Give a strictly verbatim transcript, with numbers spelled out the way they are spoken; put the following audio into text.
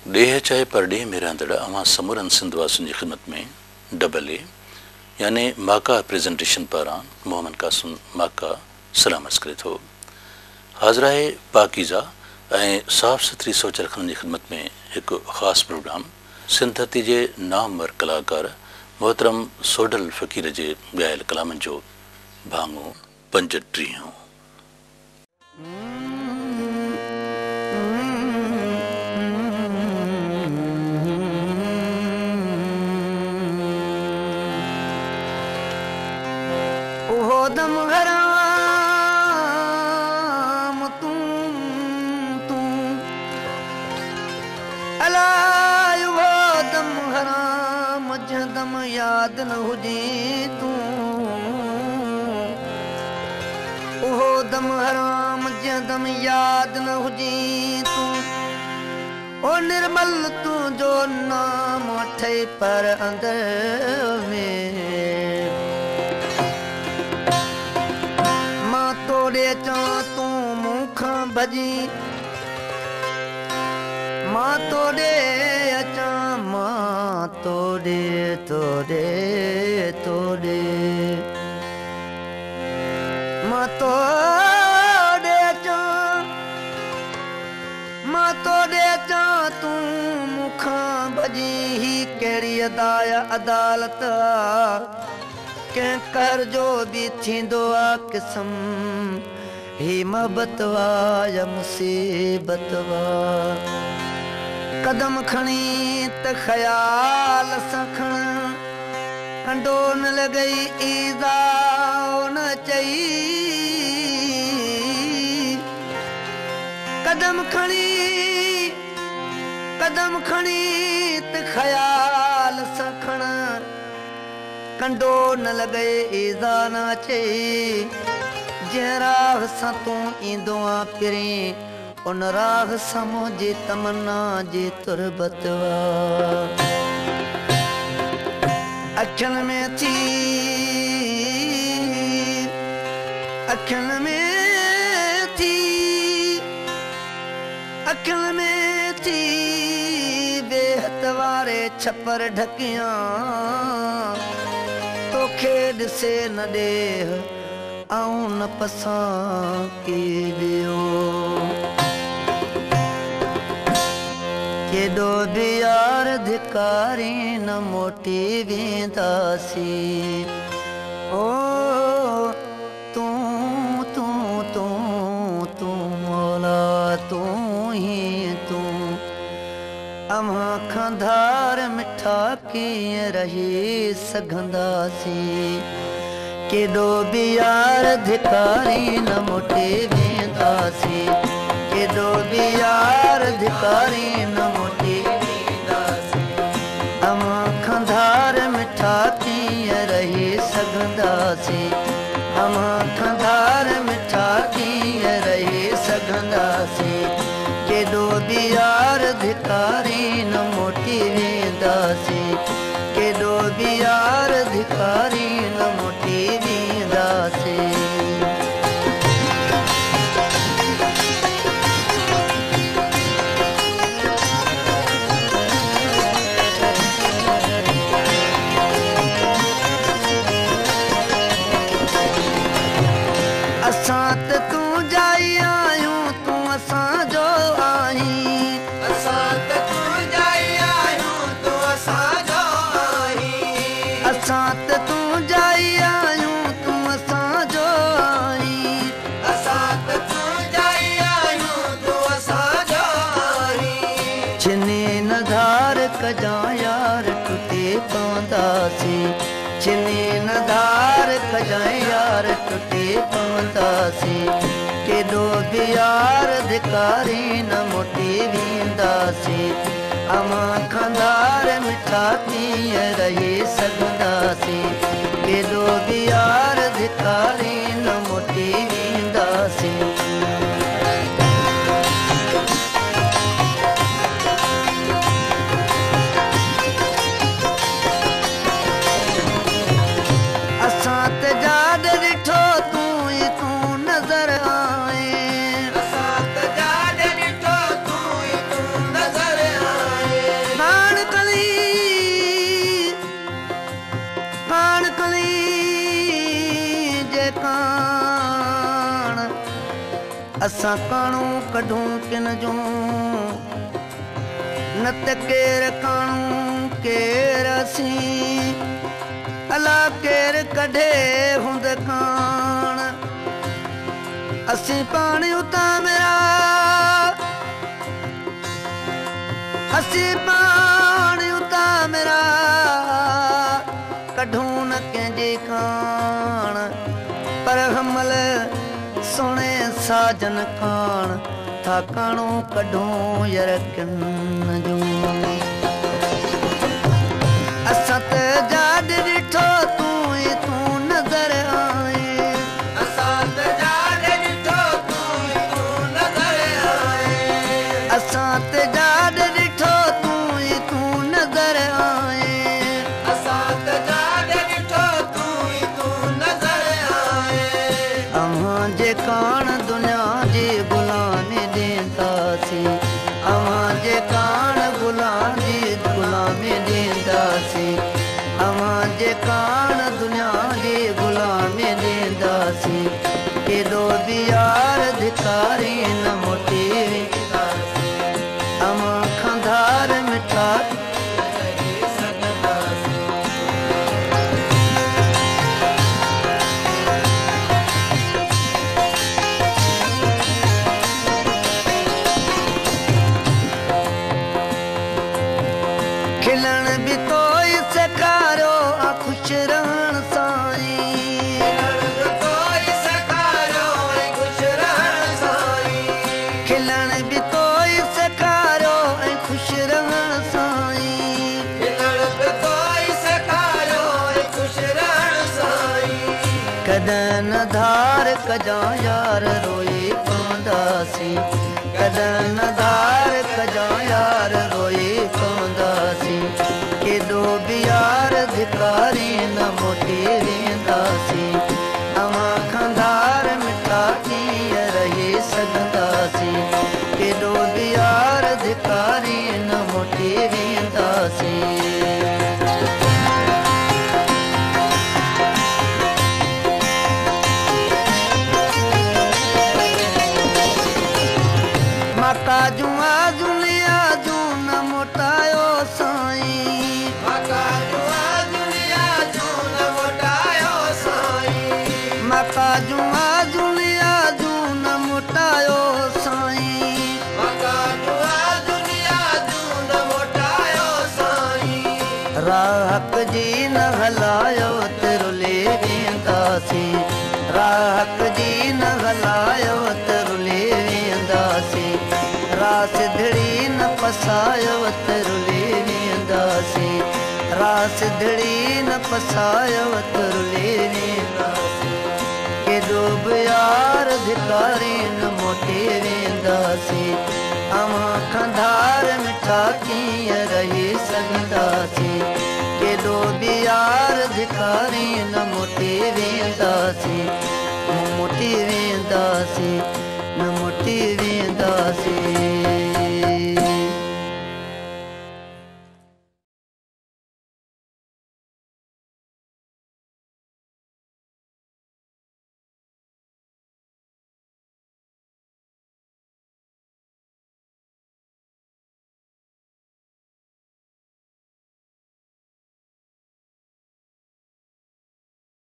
डेह चाहे per day मेरा अंदर अवां समूरन सिंधवासियुनि जी ख़िदमत में डबल ए यानी माका प्रेजेंटेशन पारां मोहम्मद कासिम माका सलाम अर्ज़ करे थो। हाज़िराए पाकीज़ा ऐं साफ़ सुथरी सोच रखण जी ख़िदमत में एक ख़ासि प्रोग्राम सिंथती जे नामवर कलाकार मोहतरम सोडल फ़कीर जे ॻायल कलामनि जो भाङो पंजटीह। दम हराम तू तू अलाय वो दम हराम जदम याद न हुजे तू वो दम हराम जदम याद न हुजे तू ओ निर्मल तू जो नाम ठे पर अंदर में तोड़े चा तू मुखा भजी मां तोड़े अचा मां तोड़े तोड़े तोड़े मां तोड़े चा मां तोड़े चा तू मुखा भजी ही केड़ी अदाया अदालत के कर जो भी थींदो आ किस्म ही मोहब्बत वा या मुसीबत वा कदम खणी त ख्याल सां खण कंडो न लॻई ईज़ा न चई कदम खणी कदम खणी त ख्याल सां खण कंडो न लॻे ईज़ा न अचे जंहिं राह सां तूं ईंदो आ पिरी उन राह सां मुंहिंजी तमन्ना जी तुरबत वा अखियुनि में थी अखियुनि में थी अखियुनि में थी बेहत वारे छपर ढकियां तोखे ॾिसे न ॾेह आऊं न पसां की ॾियो केॾो बि यार धिकारी न मोटी वेंदासीं ओ तूं तूं तूं तूं मौला तूं ही तूं अमां खां धार मिठा कीअं रही सघंदासीं केॾो बि यार धिकारी न मोटे वेंदासीं केॾो बि यार धिकारी न मोटे वेंदासीं अमां खां धार मिठा कीअं रही सघंदासीं अमां खां धार मिठा कीअं रही सघंदासीं केॾो बि यार धिकारी न मोटी वेंदासीं केॾो बि यार धिकारी न मोटी वेंदासीं असां त तूं जाई आहियूं तूं असांजो आहीं असां त तूं जाई आहियूं तूं असांजो आहीं असां त तूं जाई आहियूं तूं असांजो आहीं असां त तूं जाई आहियूं तूं असांजो आहीं छिने न धार कजां यार टुटे पवंदासीं छिने न धार कजां यार टुटे पवंदासीं केॾो बि यार धिकारी न मोटी वेंदासीं अमां खां धार मिठा कीअं रही सघंदासीं केॾो बि यार धिकारी न मोटी वेंदासीं असां त जाॾ ॾिठो तूं ई तूं नज़र आए असां त जाॾ ॾिठो तूं ई तूं नज़र आए असां काणू कढूं किन जूं न त केर काणू केर असीं अला केर कढे हुंद काण असीं पाणी उतां मेरा असीं पाणी उतां मेरा कढूं न कंहिंजी काण पर हमल सोने साजन काण था काणू कढूं यर किन जूं असां त जाॾ ॾिठो तूं ई तूं नज़र आए असां त जाॾ ॾिठो तूं ई तूं नज़र आए असां त जाॾ ॾिठो तूं ई तूं नज़र आए असां त जाॾ ॾिठो तूं ई तूं नज़र आए अव्हां जे काण दुनिया जी गुलामी ॾींदासीं अव्हां जे काण गुलामी गुलामी ॾींदासीं अव्हां जे काण दुनिया जी गुलामी ॾींदासीं केॾो बि यार धिकारी न मोटी वेंदासीं अव्हां खंधार मिठा खिलण भी तो सेखारियो आ खुश रहण साईं खिलण भी तो सेखारियो ऐं खुश रहण साईं कॾहिं न धार कजां यार रोई पवंदासीं कॾहिं न धार कजां यार रोई पवंदासीं केॾो बि यार धिकारी न मोटी वेंदासीं अव्हां खंधार मिठा कीअं रही सघंदासीं केॾो बि यार धिकारी न मोटी वेंदासीं माता जूं आजुलिया जूं न मोटायो साईं माता जूं आजुलिया जूं न मोटायो साईं माता जूं आजुलिया जूं न मोटायो साईं माता जूं आजुलिया जूं न मोटायो साईं राहक जी न हलायो तिरुले वेंदासीं राहक जी न हलायो तिरुले वेंदासीं रासिधड़ी न पसायो तिरुले वेंदासीं रासिधड़ी न पसायो तिरुले वेंदासीं केॾो बि यार धिकारी न मोटी वेंदासीं अव्हां खंधार मिठा कीअं रही सघंदासीं केॾो बि यार धिकारी न मोटी वेंदासीं मोटी वेंदासीं